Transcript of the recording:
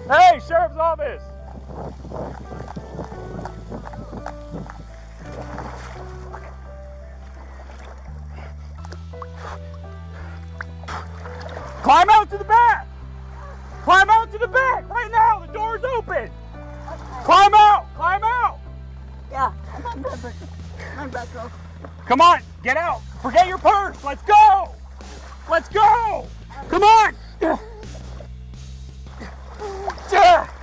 Hey, Sheriff's Office! Climb out to the back! Climb out to the back! Right now! The door's open! Climb out! Climb out! Yeah, I'm back up. Come on! Get out! Forget your purse! Let's go! Let's go! Come on! Yeah.